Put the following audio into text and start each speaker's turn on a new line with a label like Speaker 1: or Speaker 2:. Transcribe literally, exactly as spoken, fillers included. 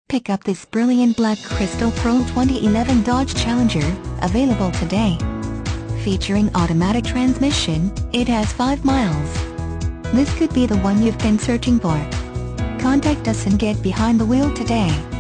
Speaker 1: Pick up this brilliant black Crystal Pearl twenty eleven Dodge Challenger, available today. Featuring automatic transmission, it has five miles. This could be the one you've been searching for. Contact us and get behind the wheel today.